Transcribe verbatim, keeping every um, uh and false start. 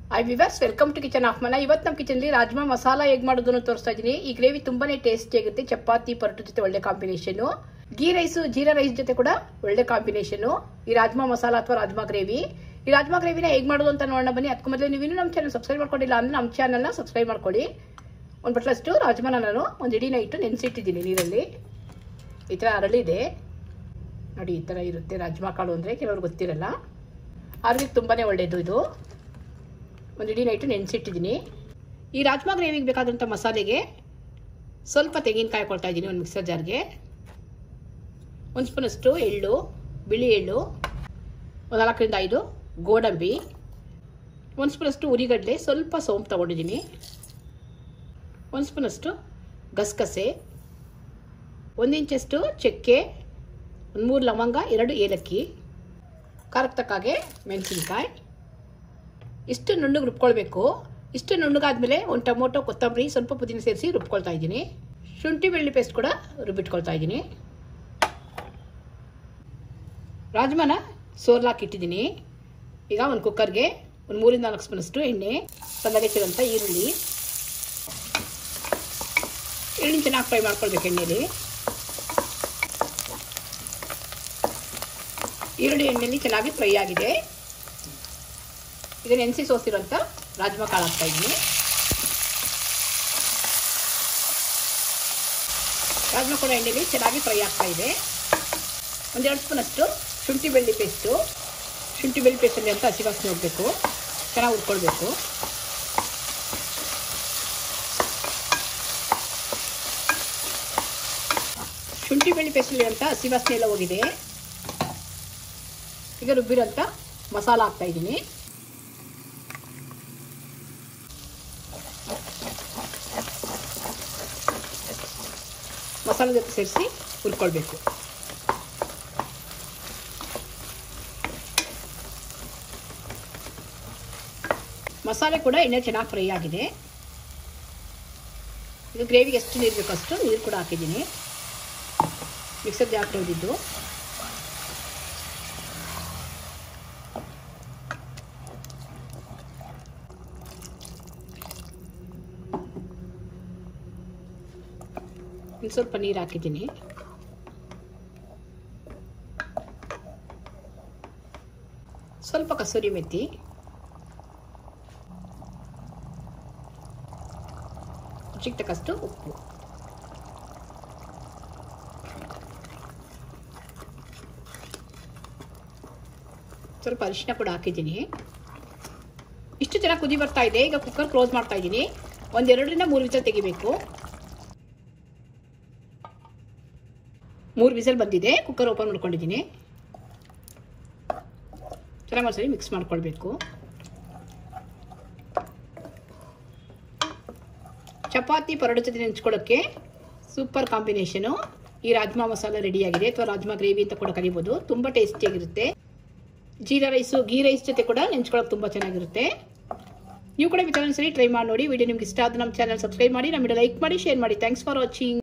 I viewers welcome to kitchen of Mana. ಇವತ್ತು ನಮ್ಮ kitchen rajma masala ಹೇಗೆ ಮಾಡೋದನ್ನು ತೋರಿಸ್ತಾ ಇದ್ದೀನಿ. ಈ ಗ್ರೇವಿ ತುಂಬಾನೇ ಟೇಸ್ಟಿ ಆಗುತ್ತೆ. ಚಪಾತಿ ಪರೋಟ ಜೊತೆ ಒಳ್ಳೆ combination. Ghee rice jeera rice ಜೊತೆ ಕೂಡ ಒಳ್ಳೆ ಕಾಂಬಿನೇಷನ್ ಈ ರಾಜ್ಮಾ ಮಸಾಲ ಅಥವಾ ರಾಜ್ಮಾ ಗ್ರೇವಿ. ಈ ರಾಜ್ಮಾ ಗ್ರೇವಿನ ಹೇಗೆ ಮಾಡೋದು ಅಂತ ನೋಡೋಣ ಬನ್ನಿ. ಅದಕ್ಕೆ ಮೊದಲು ನೀವು ಇನ್ನೂ ನಮ್ಮ ಚಾನಲ್ ಸಬ್ಸ್ಕ್ರೈಬ್ ಮಾಡ್ಕೊಂಡಿಲ್ಲ ಅಂದ್ರೆ ನಮ್ಮ ಚಾನಲ್ನ ಸಬ್ಸ್ಕ್ರೈಬ್ ಮಾಡ್ಕೊಳ್ಳಿ. ಒಂದು ಬಟ್ಲಷ್ಟು ರಾಜ್ಮಾನ ನಾನು ಒಂದು ಇಡೀನ ಇಟ್ಟು ನೆನೆಸಿಟ್ಟಿದ್ದೀನಿ ನೀರಲ್ಲಿ. ಈ ಥರ ಅರಳಿದೆ ನೋಡಿ, ಈ ಥರ ಇರುತ್ತೆ ರಾಜ್ಮಾ ಕಾಳು ಅಂದರೆ. ಕೆಲವ್ರು ಗೊತ್ತಿರಲ್ಲ, ಆರೋಗ್ಯಕ್ಕೆ ತುಂಬಾ ಒಳ್ಳೆಯದು ಇದು. ಒಂದು ಇಡೀ ನೈಟು ನೆನೆಸಿಟ್ಟಿದ್ದೀನಿ. ಈ ರಾಜ್ಮಾ ಗ್ರೇವಿಗೆ ಬೇಕಾದಂಥ ಮಸಾಲೆಗೆ ಸ್ವಲ್ಪ ತೆಂಗಿನಕಾಯಿ ಕೊಡ್ತಾ ಇದ್ದೀನಿ ಒಂದು ಮಿಕ್ಸರ್ ಜಾರ್ಗೆ. ಒಂದು ಸ್ಪೂನಷ್ಟು ಎಳ್ಳು, ಬಿಳಿ ಎಳ್ಳು, ಒಂದು ನಾಲ್ಕರಿಂದ ಐದು ಗೋಡಂಬಿ, ಒಂದು ಸ್ಪೂನಷ್ಟು ಉರಿಗಡ್ಲೆ, ಸ್ವಲ್ಪ ಸೋಂಪು ತೊಗೊಂಡಿದ್ದೀನಿ, ಒಂದು ಸ್ಪೂನಷ್ಟು ಗಸಗಸೆ, ಒಂದು ಇಂಚಷ್ಟು ಚಕ್ಕೆ, ಒಂದು ಮೂರು ಲವಂಗ, ಎರಡು ಏಲಕ್ಕಿ, ಖಾರಕ್ಕೆ ತಕ್ಕಾಗೆ ಮೆಣಸಿನ್ಕಾಯಿ. ಇಷ್ಟು ನುಣ್ಣಗೆ ರುಬ್ಕೊಳ್ಬೇಕು. ಇಷ್ಟು ನುಣ್ಣಗಾದ್ಮೇಲೆ ಒಂದು ಟೊಮೊಟೊ, ಕೊತ್ತಂಬರಿ, ಸ್ವಲ್ಪ ಪುದೀನ ಸೇರಿಸಿ ರುಬ್ಕೊಳ್ತಾ ಇದ್ದೀನಿ. ಶುಂಠಿ ಬೆಳ್ಳುಳ್ಳಿ ಪೇಸ್ಟ್ ಕೂಡ ರುಬ್ಬಿಟ್ಕೊಳ್ತಾ ಇದ್ದೀನಿ. ರಾಜ್ಮಾನ ಸೋರ್ಲಾಕಿಟ್ಟಿದ್ದೀನಿ. ಈಗ ಒಂದು ಕುಕ್ಕರ್ಗೆ ಒಂದು ಮೂರಿಂದ ನಾಲ್ಕು ಸ್ಪೂನಷ್ಟು ಎಣ್ಣೆ, ಸಣ್ಣಗೆಚ್ಚಿದಂಥ ಈರುಳ್ಳಿ, ಈರುಳ್ಳಿ ಚೆನ್ನಾಗಿ ಫ್ರೈ ಮಾಡ್ಕೊಳ್ಬೇಕು ಎಣ್ಣೆಯಲ್ಲಿ. ಈರುಳ್ಳಿ ಎಣ್ಣೆಯಲ್ಲಿ ಚೆನ್ನಾಗಿ ಫ್ರೈ ಆಗಿದೆ. ಈಗ ನೆನೆಸಿ ಸೋಸಿರುವಂಥ ರಾಜ್ಮಾ ಕಾಳು ಹಾಕ್ತಾ ಇದ್ದೀನಿ. ರಾಜ್ಮಾ ಕೂಡ ಎಣ್ಣೆಯಲ್ಲಿ ಚೆನ್ನಾಗಿ ಫ್ರೈ ಆಗ್ತಾ ಇದೆ. ಒಂದೆರಡು ಸ್ಪೂನಷ್ಟು ಶುಂಠಿ ಬೆಳ್ಳುಳ್ಳಿ ಪೇಸ್ಟು. ಶುಂಠಿ ಬೆಳ್ಳುಳ್ಳಿ ಪೇಸ್ಟಲ್ಲಿ ಅಂತ ಹಸಿ ವಾಸನೆ ಹೋಗಬೇಕು, ಚೆನ್ನಾಗಿ ಹುರ್ಕೊಳ್ಬೇಕು. ಶುಂಠಿ ಬೆಳ್ಳುಳ್ಳಿ ಪೇಸ್ಟಲ್ಲಿ ಅಂತ ಹಸಿ ವಾಸನೆ ಎಲ್ಲ ಹೋಗಿದೆ. ಈಗ ರುಬ್ಬಿರೋಂಥ ಮಸಾಲ ಹಾಕ್ತಾ ಇದ್ದೀನಿ. ಮಸಾಲೆ ಜೊತೆ ಸೇರಿಸಿ ಹುರ್ಕೊಳ್ಬೇಕು. ಮಸಾಲೆ ಕೂಡ ಎಣ್ಣೆ ಚೆನ್ನಾಗಿ ಫ್ರೈ ಆಗಿದೆ. ಈಗ ಗ್ರೇವಿಗೆ ಎಷ್ಟು ನೀರು ಬೇಕು ಅಷ್ಟು ನೀರು ಕೂಡ ಹಾಕಿದ್ದೀನಿ. ಮಿಕ್ಸರ್ ಜಾರ್ ತೊಳೆದಿದ್ದು ಇನ್ನು ಸ್ವಲ್ಪ ನೀರು ಹಾಕಿದ್ದೀನಿ. ಸ್ವಲ್ಪ ಕಸೂರಿ ಮೆಥಿ, ರುಚಿಗೆ ತಕ್ಕಷ್ಟು ಉಪ್ಪು, ಸ್ವಲ್ಪ ಅರಿಶಿನ ಕೂಡ ಹಾಕಿದ್ದೀನಿ. ಇಷ್ಟು ಚೆನ್ನಾಗಿ ಕುದಿ ಬರ್ತಾ ಇದೆ. ಈಗ ಕುಕ್ಕರ್ ಕ್ಲೋಸ್ ಮಾಡ್ತಾ ಇದ್ದೀನಿ. ಒಂದೆರಡರಿಂದ ಮೂರು ವಿಸಲ್ ತೆಗಿಬೇಕು. ಮೂರು ವಿಸಲ್ ಬಂದಿದೆ. ಕುಕ್ಕರ್ ಓಪನ್ ಮಾಡ್ಕೊಂಡಿದ್ದೀನಿ. ಚೆನ್ನಾಗಿ ಒಂದ್ಸರಿ ಮಿಕ್ಸ್ ಮಾಡ್ಕೊಳ್ಬೇಕು. ಚಪಾತಿ ಪರೋಟ ಜೊತೆ ನೆಂಚ್ಕೊಳ್ಳೋಕ್ಕೆ ಸೂಪರ್ ಕಾಂಬಿನೇಷನು ಈ ರಾಜ್ಮಾ ಮಸಾಲ ರೆಡಿಯಾಗಿದೆ, ಅಥವಾ ರಾಜ್ಮಾ ಗ್ರೇವಿ ಅಂತ ಕೂಡ ಕರಿಬೋದು. ತುಂಬ ಟೇಸ್ಟಿಯಾಗಿರುತ್ತೆ. ಜೀರಾ ರೈಸು, ಗೀ ರೈಸ್ ಜೊತೆ ಕೂಡ ನೆಂಚ್ಕೊಳ್ಳೋಕೆ ತುಂಬ ಚೆನ್ನಾಗಿರುತ್ತೆ. ನೀವು ಕೂಡ ವಿಧಾನ ಸರಿ ಟ್ರೈ ಮಾಡಿ ನೋಡಿ. ವಿಡಿಯೋ ನಿಮ್ಗೆ ಇಷ್ಟ ಆದ ನಮ್ಮ ಚಾನಲ್ ಸಬ್ಸ್ಕ್ರೈಬ್ ಮಾಡಿ, ನಮ್ಮ ವಿಡಿಯೋ ಲೈಕ್ ಮಾಡಿ, ಶೇರ್ ಮಾಡಿ. Thanks for watching.